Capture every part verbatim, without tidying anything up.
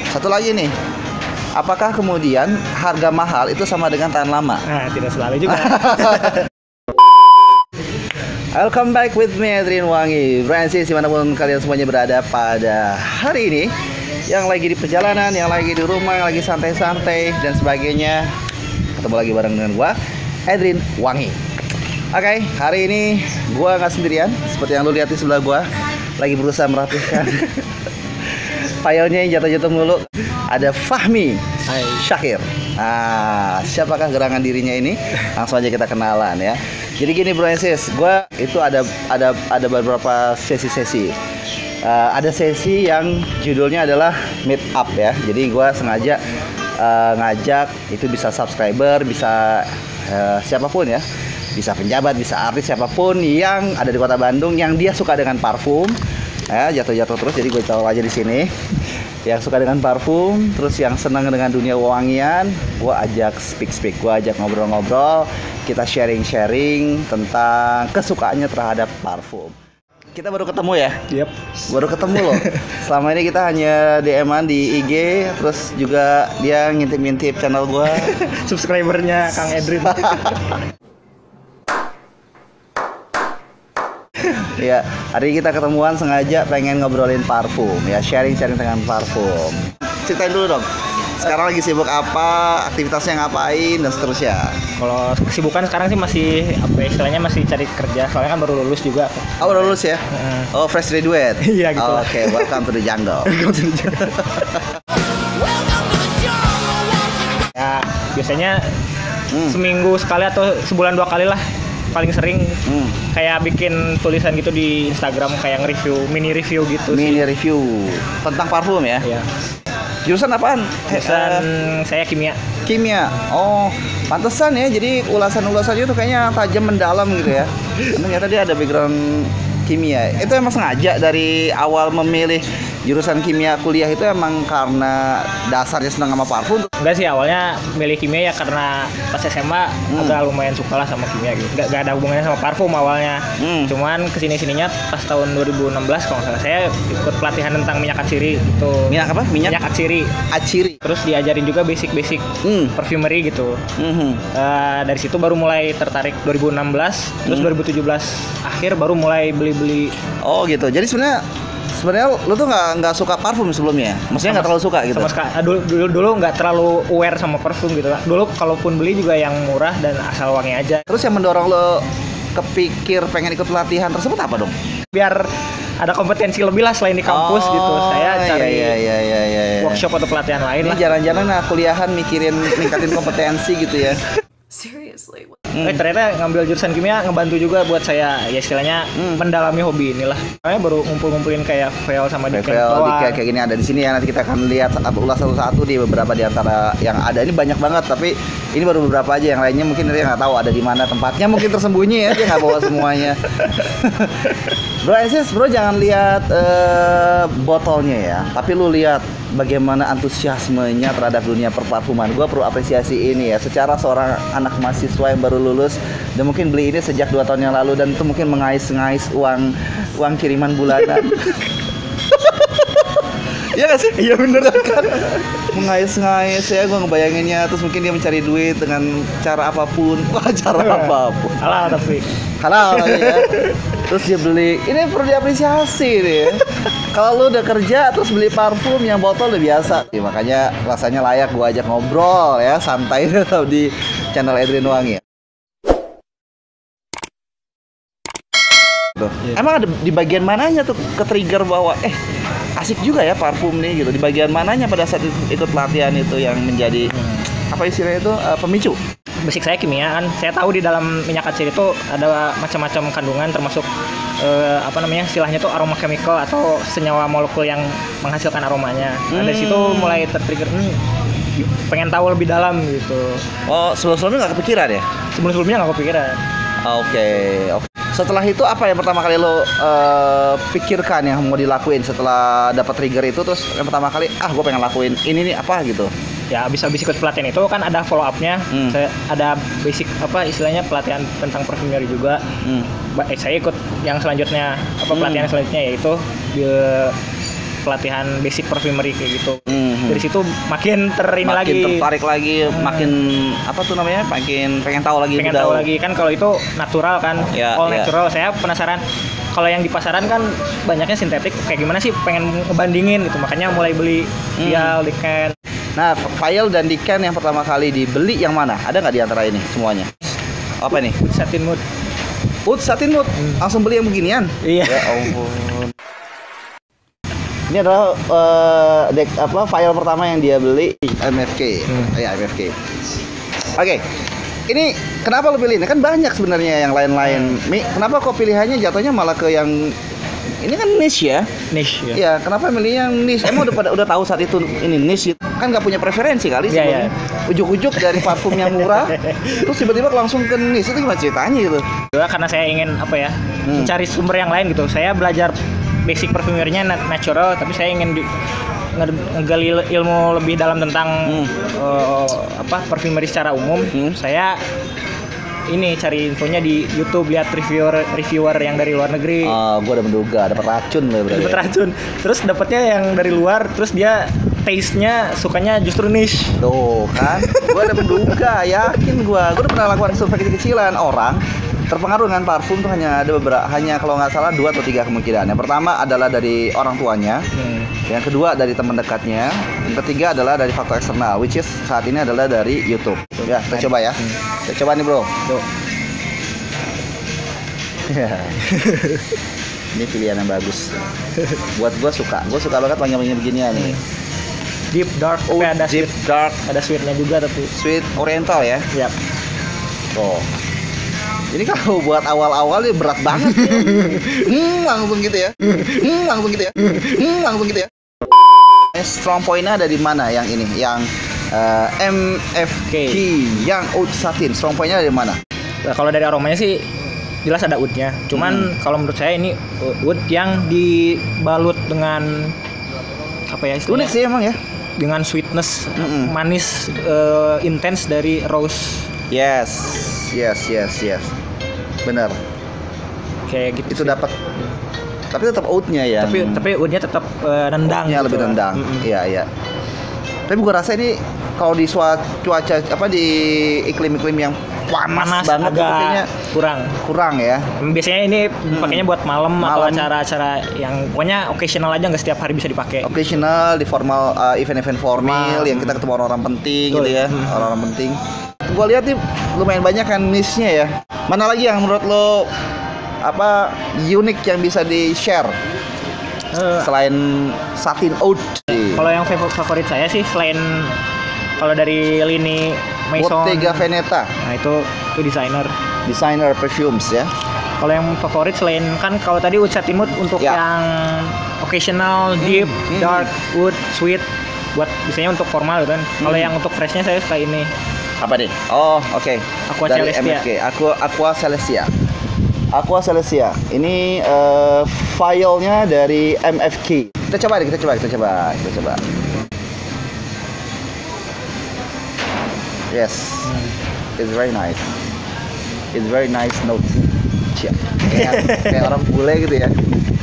satu lagi nih. Apakah kemudian harga mahal itu sama dengan tahan lama? Nah, tidak selalu juga. Welcome back with me, Adrian Wangi. Francis, dimanapun kalian semuanya berada pada hari ini, yang lagi di perjalanan, yang lagi di rumah, yang lagi santai-santai dan sebagainya, ketemu lagi bareng dengan gua, Adrian Wangi. Oke, okay, hari ini gua nggak sendirian, seperti yang lu lihat di sebelah gua, lagi berusaha merapihkan filenya yang jatuh-jatuh mulu. Ada Fahmi Hai. Syakir. Nah, siapakah gerangan dirinya ini? Langsung aja kita kenalan ya. Jadi gini bro and sis, gue itu ada ada ada beberapa sesi-sesi. Uh, ada sesi yang judulnya adalah meet up ya. Jadi gue sengaja uh, ngajak itu bisa subscriber, bisa uh, siapapun ya, bisa penjabat, bisa artis siapapun yang ada di kota Bandung yang dia suka dengan parfum. Ya, jatuh-jatuh terus, jadi gue taruh aja di sini. Yang suka dengan parfum, terus yang senang dengan dunia wangian, gue ajak speak-speak, gue ajak ngobrol-ngobrol, kita sharing-sharing tentang kesukaannya terhadap parfum. Kita baru ketemu ya? Yep. Baru ketemu loh. Selama ini kita hanya D M-an di I G, terus juga dia ngintip-ngintip channel gue. Subscribernya Kang Edrin. Ya, hari ini kita ketemuan sengaja pengen ngobrolin parfum ya, sharing-sharing tentang parfum. Ceritain dulu dong, sekarang lagi sibuk apa, aktivitasnya ngapain dan seterusnya. Kalau kesibukan sekarang sih masih apa ya, istilahnya masih cari kerja, soalnya kan baru lulus juga. Oh, baru lulus ya? Uh. Oh, fresh graduate. Iya gitu. Oh, Oke, okay. Welcome to the jungle. Ya, biasanya hmm. seminggu sekali atau sebulan dua kali lah. Paling sering hmm. kayak bikin tulisan gitu di Instagram, kayak nge-review, mini review gitu. Mini sih. review tentang parfum ya? Iya. Jurusan apaan? Jurusan uh, saya kimia. Kimia. Oh, pantesan ya. Jadi ulasan-ulasannya tuh kayaknya tajam mendalam gitu ya. Karena ternyata dia ada background kimia. Itu emang sengaja dari awal memilih jurusan kimia kuliah itu emang karena dasarnya senang sama parfum? Enggak sih, awalnya milih kimia ya karena pas S M A hmm. agak lumayan suka lah sama kimia gitu. Enggak, enggak ada hubungannya sama parfum awalnya. Hmm. Cuman kesini-sininya pas tahun dua ribu enam belas kalau nggak salah saya ikut pelatihan tentang minyak atsiri gitu. Minyak apa? Minyak, minyak atsiri. Atsiri. Terus diajarin juga basic-basic hmm. perfumery gitu. Hmm. Uh, dari situ baru mulai tertarik dua ribu enam belas, terus hmm. dua ribu tujuh belas akhir baru mulai beli-beli. Oh gitu. Jadi sebenarnya Sebenarnya lu tuh nggak nggak suka parfum sebelumnya, maksudnya nggak terlalu suka gitu. Sama sekali. Dulu dulu dulu nggak terlalu aware sama parfum gitu. Dulu kalaupun beli juga yang murah dan asal wangi aja. Terus yang mendorong lo kepikir pengen ikut pelatihan tersebut apa dong? Biar ada kompetensi lebih lah selain di kampus oh, gitu. Saya cari iya, iya, iya, iya, iya. workshop atau pelatihan lain. Ini jalan-jalan nah kuliahan mikirin ningkatin kompetensi gitu ya. Seriously. Hmm. Eh, ternyata ngambil jurusan kimia ngebantu juga buat saya ya istilahnya hmm. mendalami hobi inilah. Saya baru ngumpul-ngumpulin kayak Veil sama Diken. Veil, Diken kayak gini ada di sini ya. Nanti kita akan lihat ulas satu-satu di beberapa di antara yang ada. Ini banyak banget tapi ini baru beberapa aja, yang lainnya mungkin dia nggak tahu ada di mana tempatnya, mungkin tersembunyi ya, dia nggak bawa semuanya. Bro Aziz, bro jangan lihat uh, botolnya ya, tapi lu lihat bagaimana antusiasmenya terhadap dunia perparfuman. Gue perlu apresiasi ini ya, secara seorang anak mahasiswa yang baru lulus dan mungkin beli ini sejak dua tahun yang lalu dan itu mungkin mengais-ngais uang uang kiriman bulanan. Iya gak sih? Iya bener kan? Mengais-ngais ya, gue ngebayanginnya. Terus mungkin dia mencari duit dengan cara apapun. Wah, cara apapun halal tapi halal ya. Terus dia beli, ini perlu diapresiasi nih ya. Kalau lu udah kerja terus beli parfum yang botol udah biasa ya, makanya rasanya layak gue ajak ngobrol ya, santai di channel Adrian Wangi ya. Yeah. Emang ada di bagian mananya tuh ke trigger bahwa eh asik juga ya parfum nih gitu, di bagian mananya pada saat ikut pelatihan itu yang menjadi hmm. apa istilahnya itu uh, pemicu? Basic saya kimia kan, saya tahu di dalam minyak atsiri itu ada macam-macam kandungan termasuk uh, apa namanya istilahnya tuh aroma chemical atau senyawa molekul yang menghasilkan aromanya. Nah, hmm. dari situ mulai tertrigger hmm, pengen tahu lebih dalam gitu. Oh, sebelum-sebelumnya nggak kepikiran ya? Sebelum-sebelumnya nggak kepikiran. Oke, okay, oke. Okay. Setelah itu apa yang pertama kali lo uh, pikirkan yang mau dilakuin setelah dapat trigger itu? Terus yang pertama kali, ah gue pengen lakuin ini nih apa gitu? Ya abis-abis ikut pelatihan itu kan ada follow up-nya, hmm. saya ada basic apa istilahnya pelatihan tentang perfumery juga. Hmm. Eh, saya ikut yang selanjutnya apa pelatihan hmm. selanjutnya yaitu pelatihan basic perfumery kayak gitu. Mhm. Dari situ makin ter ini makin lagi. tertarik lagi, Hmm. makin apa tuh namanya? Makin pengen tahu lagi. Pengen udah. tahu lagi kan kalau itu natural kan, Ya, all ya. natural. Saya penasaran kalau yang di pasaran kan banyaknya sintetik, kayak gimana sih? Pengen ngebandingin gitu, makanya mulai beli Hmm. vial, diken. Nah, vial dan diken yang pertama kali dibeli yang mana? Ada nggak di antara ini semuanya? Apa nih? Satin Mood. Ud Satin Mood. Hmm. Langsung beli yang beginian? Iya. Ya ampun. Ini adalah eh, dek apa file pertama yang dia beli M F K. Hmm. Ya, M F K. Oke. Ini kenapa lo pilih ini? Kan banyak sebenarnya yang lain-lain. Mi, kenapa kok pilihannya jatuhnya malah ke yang ini kan niche ya? Niche ya. Iya, kenapa milih yang niche? Emang udah pada udah tahu saat itu ini niche gitu? Kan nggak punya preferensi kali Iya, sebelumnya. Ujuk-ujuk dari parfum yang murah, terus tiba-tiba langsung ke niche, itu gimana ceritanya gitu? Juga karena saya ingin apa ya, Hmm. mencari sumber yang lain gitu. Saya belajar basic perfumernya nat- natural, tapi saya ingin di, nge- ngegali ilmu lebih dalam tentang Hmm. eh, apa perfumery secara umum. Hmm. Saya ini cari infonya di YouTube, lihat reviewer reviewer yang dari luar negeri. Ah, gua udah menduga dapat racun loh berarti. Dapat racun. Terus dapatnya yang dari luar, terus dia taste-nya sukanya justru niche. Tuh kan, gua udah menduga, yakin gua. Gua udah pernah lakukan survei kecil-kecilan orang terpengaruh dengan parfum tuh hanya ada beberapa, hanya kalau nggak salah dua atau tiga kemungkinan. Yang pertama adalah dari orang tuanya, Hmm. yang kedua dari teman dekatnya, yang ketiga adalah dari faktor eksternal, which is saat ini adalah dari YouTube. Ya, kita coba ya. Kita coba nih bro. Tuh. Ini pilihan yang bagus. Buat gua suka, gua suka banget wangi-wangi beginian nih. Deep dark, Oh, tapi ada deep sweet, dark, ada sweetnya juga tapi. sweet oriental ya. Ya. Oh. Ini kalau buat awal-awal ini berat banget ya. Hmm, langsung gitu ya. Hmm, langsung gitu ya. Hmm, langsung gitu ya. Eh, Strong point-nya ada di mana yang ini? Yang eh, M F K, yang Oud Satin. Strong point-nya ada di mana? Nah, kalau dari aromanya sih jelas ada oud-nya. Cuman kalau menurut saya ini oud yang dibalut dengan apa ya istilahnya? Unik sih emang ya. Dengan sweetness Mm-mm. manis eh, intens dari rose Yes, yes, yes, yes. Benar. kayak gitu. Itu sih. dapat. Tapi tetap oud-nya ya. Tapi tapi oud-nya tetap eh, nendang. Oud-nya gitu lebih lah. nendang. Mm-mm. Iya, iya. Tapi gua rasa ini kalau di sua- cuaca apa di iklim-iklim yang panas, Panas banget itu agak kayaknya kurang. kurang ya. Biasanya ini pakainya buat malam, atau Malam. acara-acara yang pokoknya occasional aja, nggak setiap hari bisa dipakai. Occasional di formal uh, event-event formal Formal. yang kita ketemu orang-orang penting Betul. gitu ya, Hmm. orang-orang penting. Gua lihat nih lumayan banyak kan niche-nya ya. Mana lagi yang menurut lo apa unik yang bisa di-share Eh, selain Satin Oud? Kalau yang fav- favorit saya sih selain kalau dari lini Maison, Bottega Veneta, nah itu itu desainer. designer perfumes ya. Kalau yang favorit selain kan kalau tadi Oud Satin Mood untuk Ya. yang occasional, deep, Hmm. dark, wood, sweet, buat biasanya untuk formal gitu kan. Kalau Hmm. yang untuk freshnya saya suka ini. Apa nih? Oh, oke. Aqua Dari Celestia. M F K. Aqua Aqua Celestia. Aqua Celestia. Ini eh, filenya dari M F K. Kita coba deh, kita coba, kita coba, kita coba. Yes, it's very nice. It's very nice note. Cia. Kayak, kayak orang bule gitu ya.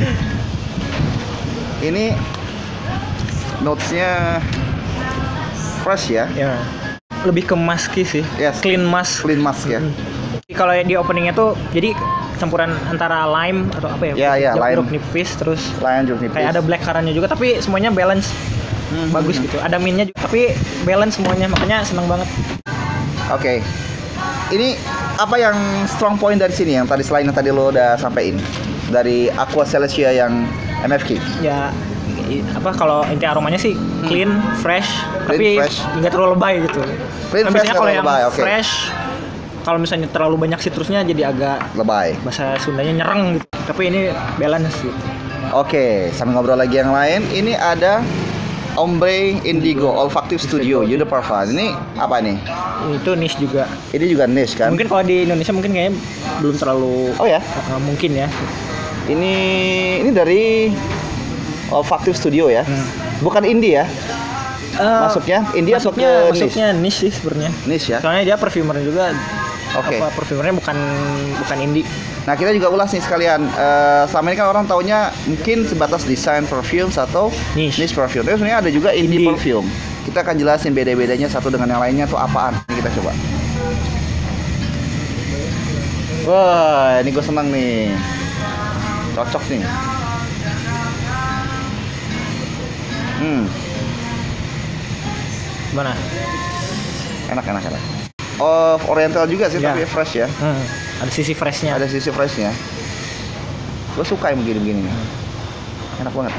Ini notes-nya fresh ya. Ya. Lebih ke musky sih. Yes. Clean musk. Clean mask ya. Kalau di openingnya tuh jadi campuran antara lime atau apa ya? Ya, ya, jeruk- lime. jeruk nipis, terus Lion jeruk nipis. kayak ada black currant-nya juga, tapi semuanya balance. Hmm, Bagus hmm, gitu. Ada mintnya juga, tapi balance semuanya, makanya seneng banget. Oke. Ini apa yang strong point dari sini yang tadi selain yang tadi lo udah sampein dari Aqua Celestia yang M F K? Ya i- apa kalau inti aromanya sih clean, fresh, Clean, tapi fresh. nggak terlalu lebay gitu. Clean, Kan fresh, biasanya nggak kalau terlalu yang lebay, oke. fresh, kalau misalnya terlalu banyak citrusnya jadi agak Lebay. bahasa Sundanya nyereng gitu. Tapi ini balance gitu. Oke, sambil ngobrol lagi yang lain, ini ada Ombre Indigo Olfactive Studio Eau de Parfum. Ini apa nih? Itu niche juga. Ini juga niche kan? Mungkin kalau di Indonesia mungkin kayaknya belum terlalu Oh ya, uh, mungkin ya. ini ini dari Olfactive Studio ya. Hmm. Bukan indie ya? Eh, Masuknya indie atau masuknya ke niche? masuknya niche sih sebenarnya. Niche ya. Soalnya dia perfumer juga. Oke. apa perfumernya bukan bukan indie. Nah, kita juga ulas nih sekalian. Eh, selama ini kan orang taunya mungkin sebatas desain perfume atau Niche. niche perfume. Tapi sebenarnya ada juga indie, Indie. perfume. Kita akan jelasin beda-bedanya satu dengan yang lainnya tuh apaan. Ini kita coba. Wah, ini gue senang nih. Cocok nih. Hmm, Gimana? enak enak enak. Oh, Oriental juga sih, Ya. tapi fresh ya. Hmm, ada sisi freshnya. Ada sisi freshnya. Gue suka yang begini-begini nih. Enak banget.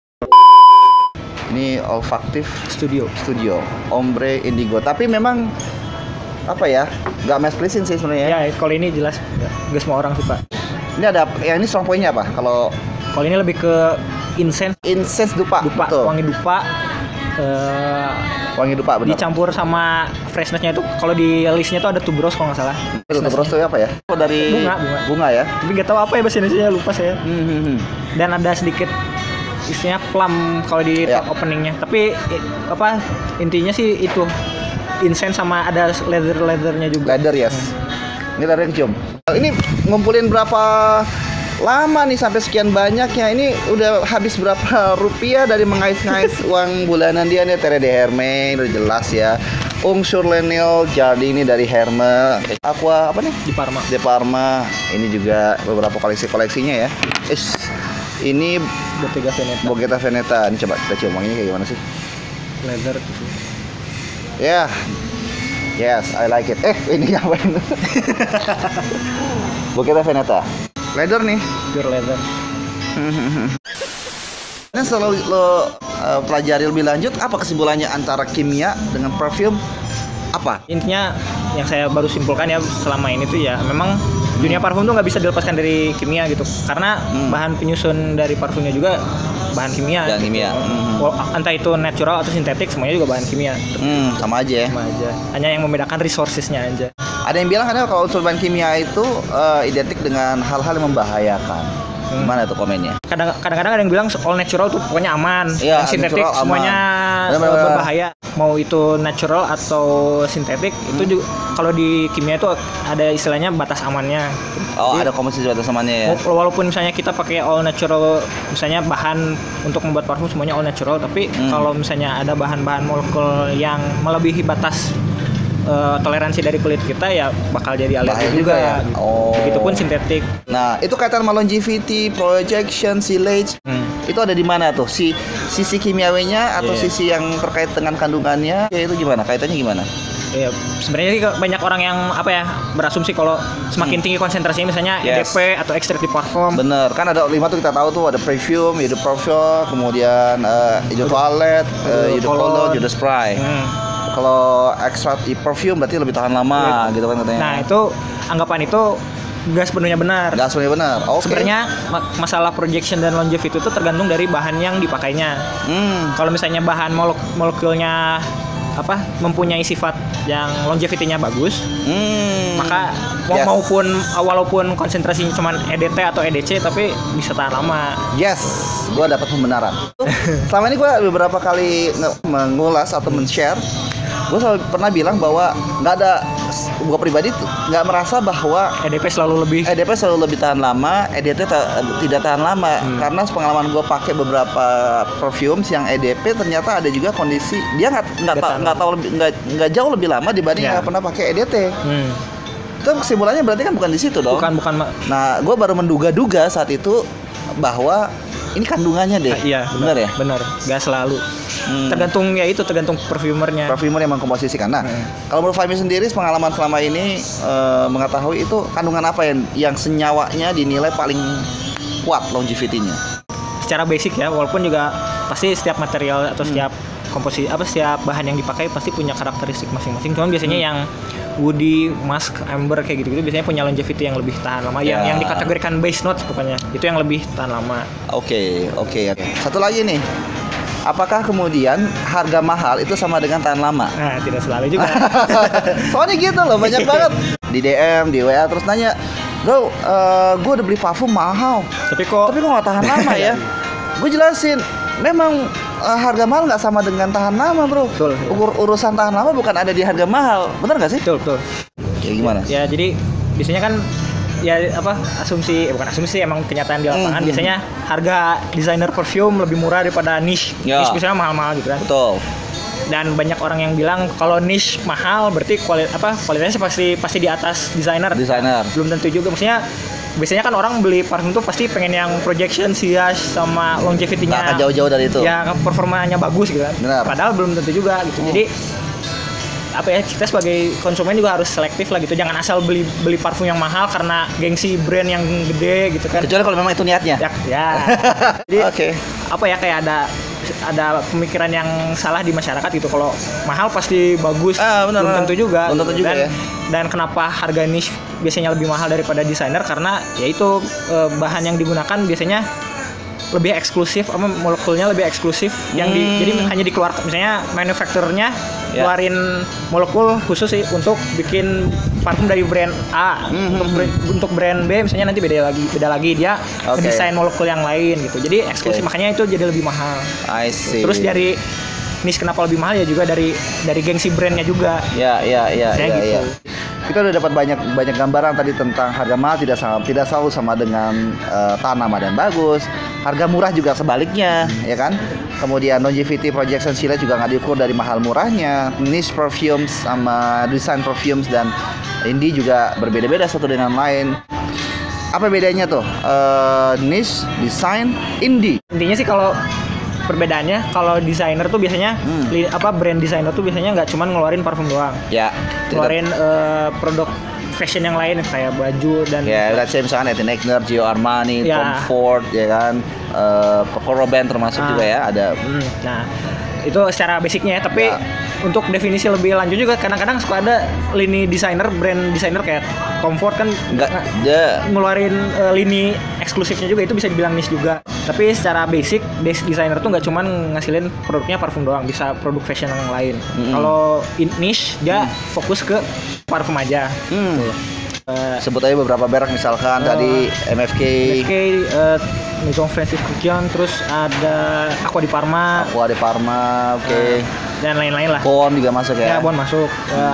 Ini olfaktif Studio. studio, ombre indigo. Tapi memang apa ya? Gak mass pleasing sih sebenarnya. Ya, kalau ini jelas nggak semua orang suka. Ini ada, yang ini strong point-nya apa? Kalau Kalau ini lebih ke incense, incense dupa, dupa, betul. wangi dupa. eh, Wangi dupa benar. dicampur sama freshness-nya itu kalau di listnya tuh ada tuberose kalau nggak salah. Itu terus tuh apa ya? Oh, dari Bunga, bunga. bunga ya. Tapi nggak tahu apa ya bahasa Indonesia, lupa saya. Hmm, hmm, hmm. Dan ada sedikit isinya plum kalau di Ya. top openingnya. Tapi i- apa intinya sih itu incense sama ada leather leathernya juga. Leather yes. Ini leather kecium. Ini ngumpulin berapa lama nih sampai sekian banyaknya? Ini udah habis berapa rupiah dari mengais-ngais uang bulanan dia nih? Terre de Hermes udah jelas ya. Ung sur Lenil Jardini dari Hermes. Aqua apa nih? Di Parma. De Parma. Ini juga beberapa koleksi-koleksinya ya. Is ini Bottega Veneta. Bottega Veneta. Ini coba kita cium wanginya kayak gimana sih? Leather gitu. Ya. Yes, I like it. Eh, ini ngapain? Bottega Veneta. Leather nih. Pure leather. Nah, setelah lo uh, pelajari lebih lanjut, apa kesimpulannya antara kimia dengan perfume? Apa? Intinya yang saya baru simpulkan ya selama ini tuh ya memang dunia parfum tuh nggak bisa dilepaskan dari kimia gitu, karena Hmm. bahan penyusun dari parfumnya juga bahan kimia. Bahan kimia. Hmm. Wal- entah itu natural atau sintetik, semuanya juga bahan kimia. Hmm, sama aja ya. Sama aja. Hanya yang membedakan resourcesnya aja. Ada yang bilang kadang kalau unsur bahan kimia itu uh, identik dengan hal-hal yang membahayakan. Hmm. Gimana tuh komennya? Kadang- Kadang-kadang ada yang bilang all natural tuh pokoknya aman, Iya, yang sintetik natural aman. semuanya Benar-benar. eh, berbahaya. Mau itu natural atau sintetik Hmm. itu juga kalau di kimia itu ada istilahnya batas amannya. Oh, Jadi, ada komposisi batasannya ya. Wala- Walaupun misalnya kita pakai all natural, misalnya bahan untuk membuat parfum semuanya all natural, tapi Hmm. kalau misalnya ada bahan-bahan molekul yang melebihi batas eh, toleransi dari kulit kita, ya bakal jadi alergi Bahaya juga. juga ya? gitu. Oh. Begitupun sintetik. Nah, itu kaitan sama longevity, projection, silage. Hmm. Itu ada di mana tuh? Si sisi kimiawinya atau Iya. sisi yang terkait dengan kandungannya? Ya itu gimana? Kaitannya gimana? Ya, sebenarnya sih banyak orang yang apa ya berasumsi kalau semakin tinggi konsentrasinya misalnya Yes. E D P atau ekstrak di parfum. Bener, kan ada lima tuh kita tahu tuh, ada perfume, eau de parfum, kemudian uh, eau de toilet, uh, eau de Cologne. cologne, eau de spray. Hmm. Kalau ekstrak di perfume berarti lebih tahan lama, gitu kan katanya. Nah itu anggapan itu nggak sepenuhnya benar. Nggak sebenarnya benar. Oke. Sebenarnya ma- masalah projection dan longevity itu tergantung dari bahan yang dipakainya. Hmm. Kalau misalnya bahan molek- molekulnya apa mempunyai sifat yang longevity-nya bagus, Hmm. maka mau- Yes. maupun walaupun konsentrasinya cuma E D T atau E D C tapi bisa tahan lama. Yes, gue dapat pembenaran. Selama ini gue beberapa kali nge- mengulas atau men-share, gue selalu pernah bilang bahwa nggak ada, gue pribadi tuh nggak merasa bahwa E D P selalu lebih E D P selalu lebih tahan lama, E D T ta- tidak tahan lama. Hmm. Karena pengalaman gue pakai beberapa perfumes yang E D P ternyata ada juga kondisi dia nggak nggak Nggak ta- tahan nggak tahu lebih nggak nggak jauh lebih lama dibanding Ya. yang pernah pakai E D T. Hmm. Itu kesimpulannya berarti kan bukan di situ dong. bukan bukan ma- Nah, gue baru menduga-duga saat itu bahwa ini kandungannya deh. Ah, iya benar ya. benar nggak selalu Hmm. tergantung ya itu tergantung perfumernya. Perfumer yang mengkomposisikan. Nah, Hmm. kalau menurut Fahmi sendiri, pengalaman selama ini eh, mengetahui itu kandungan apa yang yang senyawanya dinilai paling kuat longevity-nya. Secara basic ya, walaupun juga pasti setiap material atau Hmm. setiap komposisi apa setiap bahan yang dipakai pasti punya karakteristik masing-masing. Cuman biasanya Hmm. yang woody, musk, amber kayak gitu-gitu biasanya punya longevity yang lebih tahan lama. Yang Ya. yang dikategorikan base notes pokoknya itu yang lebih tahan lama. Oke, oke, oke. Satu lagi nih. Apakah kemudian harga mahal itu sama dengan tahan lama? Nah, tidak selalu juga. Soalnya gitu loh, banyak banget di D M, di W A terus nanya, bro, uh, gue udah beli parfum mahal, Tapi kok tapi kok nggak tahan lama ya? Gue jelasin, memang uh, harga mahal nggak sama dengan tahan lama, bro. Betul, ya. Ukur urusan tahan lama bukan ada di harga mahal, bener nggak sih? betul betul. Ya gimana? Ya jadi biasanya kan ya apa asumsi eh, bukan asumsi emang kenyataan di lapangan Hmm. biasanya harga desainer perfume lebih murah daripada niche. Ya. Niche biasanya mahal-mahal gitu kan. Betul. Dan banyak orang yang bilang kalau niche mahal berarti kuali, apa kualitasnya pasti pasti di atas desainer. Desainer. Belum tentu juga, maksudnya biasanya kan orang beli parfum tuh pasti pengen yang projection, sias sama longevity-nya. Nggak akan jauh-jauh dari itu. Ya performanya bagus gitu kan. Benar. Padahal belum tentu juga gitu. Hmm. Jadi apa ya, kita sebagai konsumen juga harus selektif lah gitu. Jangan asal beli beli parfum yang mahal karena gengsi brand yang gede gitu kan. Kecuali kalau memang itu niatnya. Ya, ya. Jadi Oke. apa ya, kayak ada ada pemikiran yang salah di masyarakat gitu. Kalau mahal pasti bagus, Ah, benar, belum benar. tentu juga. Belum tentu juga dan, ya. Dan kenapa harga niche biasanya lebih mahal daripada desainer? Karena yaitu eh, bahan yang digunakan biasanya lebih eksklusif, apa molekulnya lebih eksklusif, yang di, Hmm. jadi hanya dikeluarkan, misalnya manufakturernya Ya. keluarin molekul khusus sih untuk bikin parfum dari brand A. Hmm, Untuk hmm, brand, untuk brand B misalnya nanti beda lagi, beda lagi dia Oke. desain molekul yang lain gitu. Jadi eksklusif, Oke. makanya itu jadi lebih mahal. I see. Terus dari niche kenapa lebih mahal ya juga dari dari gengsi brandnya juga. Ya, ya, ya, Saya ya, gitu. ya. Kita udah dapat banyak banyak gambaran tadi tentang harga mahal tidak sama tidak selalu sama dengan uh, tanaman dan bagus. Harga murah juga sebaliknya, ya kan? Kemudian longevity projection sila juga nggak diukur dari mahal murahnya. Niche perfumes sama design perfumes dan indie juga berbeda-beda satu dengan lain. Apa bedanya tuh? Uh, niche, design, indie. Intinya sih kalau perbedaannya, kalau desainer tuh biasanya Hmm. li- apa brand desainer tuh biasanya nggak cuma ngeluarin parfum doang, Ya. ngeluarin eh, produk fashion yang lain kayak baju dan Ya, let's say misalkan Etienne Egner, Gio Armani, Ya. Tom Ford, ya kan, uh, Coco Robin termasuk Ah. juga ya, ada. Hmm, nah itu secara basicnya ya, tapi Ya. untuk definisi lebih lanjut juga kadang-kadang suka ada lini desainer, brand desainer kayak Tom Ford kan Enggak, nge- dia ngeluarin eh, lini eksklusifnya juga, itu bisa dibilang niche juga. Tapi secara basic, basic designer tuh nggak cuman ngasilin produknya parfum doang, bisa produk fashion yang lain. Mm-mm. Kalau in- niche dia fokus ke parfum aja. Hmm. Eh, Sebut aja beberapa merek misalkan Oh. tadi M F K, M F K, eh, Maison Francis Kurkdjian, terus ada Aqua di Parma, Aqua de Parma, oke. eh, dan lain-lain lah. Bon juga masuk Ya, ya. Bon masuk. Eh,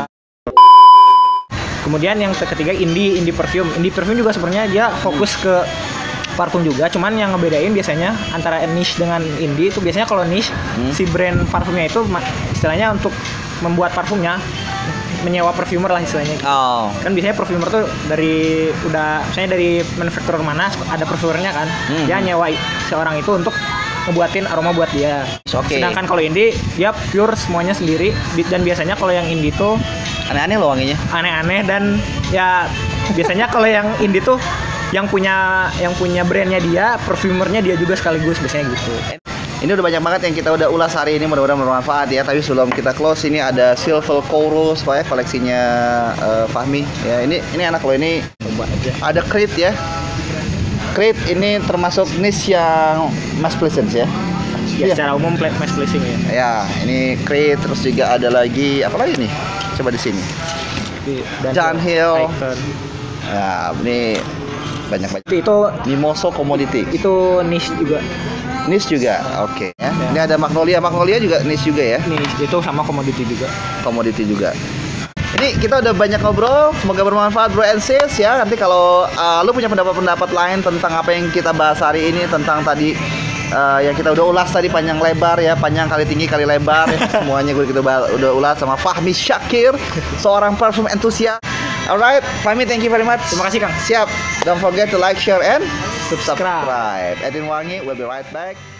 kemudian yang ketiga indie, indie perfume. Indie perfume juga sebenarnya dia fokus ke parfum juga, cuman yang ngebedain biasanya antara niche dengan indie itu biasanya kalau niche Hmm. si brand parfumnya itu ma- istilahnya untuk membuat parfumnya menyewa perfumer lah istilahnya. Oh, Kan biasanya perfumer tuh dari udah misalnya dari manufaktur mana ada perfumernya kan, Hmm. dia nyewa i- seorang itu untuk ngebuatin aroma buat dia. Oke. Sedangkan kalau indie dia pure semuanya sendiri, Bi- dan biasanya kalau yang indie tuh aneh-aneh loh wanginya. aneh-aneh, dan ya biasanya kalau yang indie tuh yang punya yang punya brandnya dia, perfumernya dia juga sekaligus, biasanya gitu. Ini udah banyak banget yang kita udah ulas hari ini, mudah-mudahan bermanfaat ya. Tapi sebelum kita close, ini ada Silver Chorus, Pak ya, koleksinya eh, Fahmi. Ya, ini ini anak lo ini Coba aja. ada Creed ya. Creed ini termasuk niche yang mass presence ya. Ya, Iya. secara umum pla- mass placing ya. Ya, ini Creed, terus juga ada lagi apa lagi nih? Coba di sini. Di- dan John Hill. Icon. Ya, ini banyak-banyak. Tapi itu Mimoso Commodity. itu niche juga. Niche juga, oke. Ya. Ya. Ini ada Magnolia, Magnolia juga niche juga ya, Niche itu sama commodity juga. commodity juga. Ini kita udah banyak ngobrol, semoga bermanfaat bro and sis ya. Nanti kalau uh, lu punya pendapat-pendapat lain tentang apa yang kita bahas hari ini, tentang tadi uh, yang kita udah ulas tadi panjang lebar ya, panjang kali tinggi kali lebar ya, semuanya gue kita bah- udah ulas sama Fahmi Syakir, seorang parfum entusias. Alright, Fahmi, thank you very much. Terima kasih Kang. Siap. Don't forget to like, share, and Subscribe. subscribe. Edwin Wangi, we'll be right back.